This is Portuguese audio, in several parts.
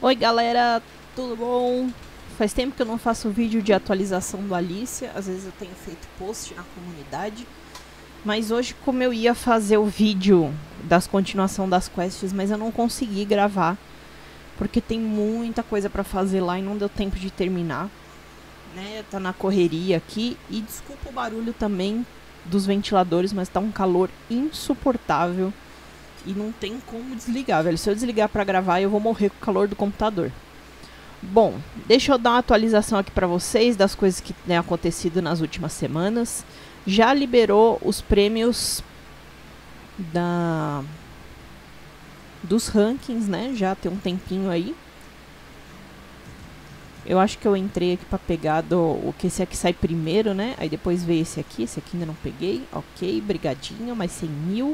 Oi galera, tudo bom? Faz tempo que eu não faço vídeo de atualização do Alicia, às vezes eu tenho feito post na comunidade. Mas hoje, como eu ia fazer o vídeo das continuação das quests, mas eu não consegui gravar, porque tem muita coisa pra fazer lá e não deu tempo de terminar, né? Tá na correria aqui, e desculpa o barulho também dos ventiladores, mas tá um calor insuportável. E não tem como desligar, velho. Se eu desligar pra gravar, eu vou morrer com o calor do computador. Bom, deixa eu dar uma atualização aqui pra vocês das coisas que têm acontecido nas últimas semanas. Já liberou os prêmios dos rankings, né? Já tem um tempinho aí. Eu acho que eu entrei aqui pra pegar esse aqui sai primeiro, né? Aí depois veio esse aqui ainda não peguei. Ok, brigadinho, mais 100 mil.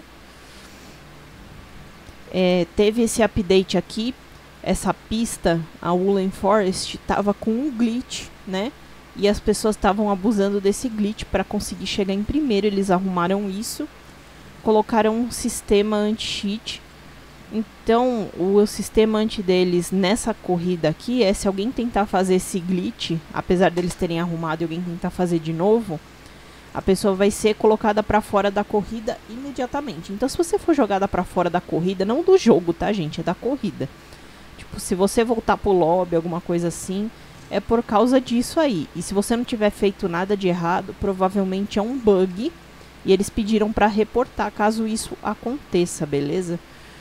Teve esse update aqui, essa pista, a Woolen Forest, tava com um glitch, né? E as pessoas estavam abusando desse glitch para conseguir chegar em primeiro. Eles arrumaram isso, colocaram um sistema anti-cheat. Então, o sistema anti deles nessa corrida aqui é se alguém tentar fazer esse glitch, apesar deles terem arrumado e alguém tentar fazer de novo, a pessoa vai ser colocada pra fora da corrida imediatamente. Então, se você for jogada pra fora da corrida, não do jogo, tá, gente? É da corrida. Tipo, se você voltar pro lobby, alguma coisa assim, é por causa disso aí. E se você não tiver feito nada de errado, provavelmente é um bug. E eles pediram pra reportar caso isso aconteça, beleza?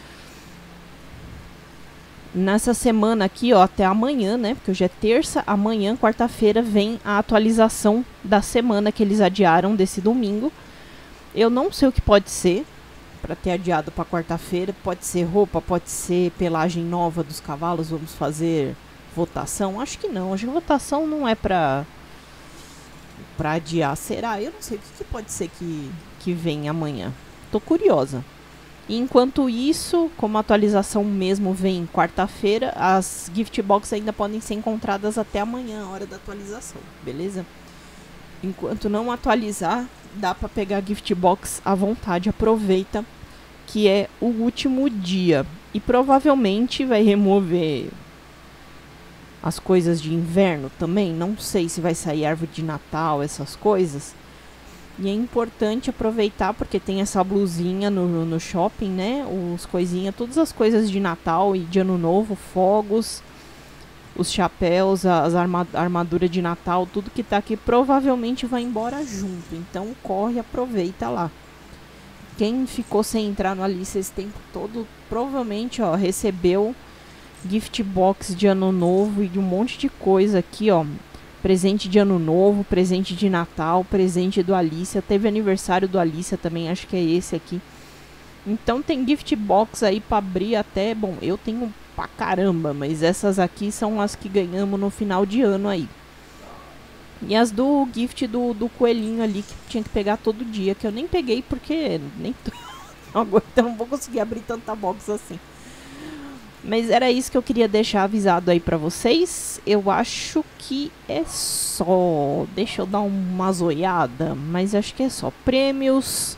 Nessa semana aqui, ó, até amanhã, né? Porque hoje é terça, amanhã, quarta-feira, vem a atualização da semana que eles adiaram desse domingo. Eu não sei o que pode ser para ter adiado para quarta-feira. Pode ser roupa, pode ser pelagem nova dos cavalos. Vamos fazer votação? Acho que não. Acho que votação não é para adiar. Será? Eu não sei o que pode ser que vem amanhã. Tô curiosa. Enquanto isso, como a atualização mesmo vem quarta-feira, as gift box ainda podem ser encontradas até amanhã, a hora da atualização, beleza? Enquanto não atualizar, dá pra pegar gift box à vontade, aproveita que é o último dia. E provavelmente vai remover as coisas de inverno também, não sei se vai sair árvore de Natal, essas coisas. E é importante aproveitar porque tem essa blusinha no shopping, né? Os coisinhas, todas as coisas de Natal e de Ano Novo, fogos, os chapéus, as armadura de Natal, tudo que tá aqui provavelmente vai embora junto. Então corre, aproveita lá. Quem ficou sem entrar no Alicia esse tempo todo, provavelmente, ó, recebeu gift box de Ano Novo e de um monte de coisa aqui, ó. Presente de Ano Novo, presente de Natal, presente do Alicia. Teve aniversário do Alicia também, acho que é esse aqui. Então tem gift box aí pra abrir até... Bom, eu tenho pra caramba, mas essas aqui são as que ganhamos no final de ano aí. E as do gift do coelhinho ali, que tinha que pegar todo dia, que eu nem peguei porque nem agora então não vou conseguir abrir tanta box assim. Mas era isso que eu queria deixar avisado aí pra vocês. Eu acho que é só. Deixa eu dar uma zoiada. Mas acho que é só. Prêmios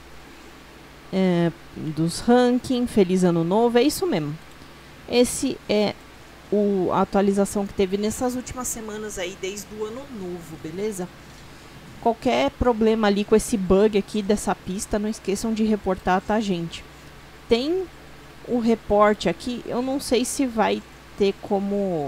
dos rankings. Feliz Ano Novo. É isso mesmo. Esse é a atualização que teve nessas últimas semanas aí. Desde o Ano Novo, beleza? Qualquer problema ali com esse bug aqui dessa pista, não esqueçam de reportar, tá, gente? Tem... o reporte aqui, eu não sei se vai ter como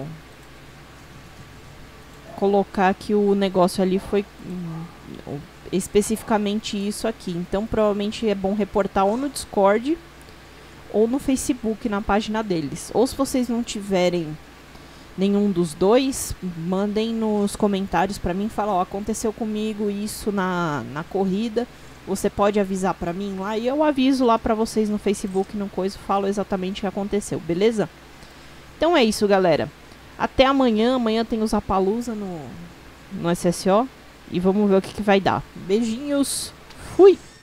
colocar que o negócio ali foi especificamente isso aqui. Então provavelmente é bom reportar ou no Discord ou no Facebook, na página deles. Ou se vocês não tiverem nenhum dos dois, mandem nos comentários pra mim, fala, ó, aconteceu comigo isso na corrida. Você pode avisar pra mim lá e eu aviso lá pra vocês no Facebook, no coisa, falo exatamente o que aconteceu, beleza? Então é isso, galera. Até amanhã. Amanhã tem os Apalooza no SSO. E vamos ver o que vai dar. Beijinhos. Fui!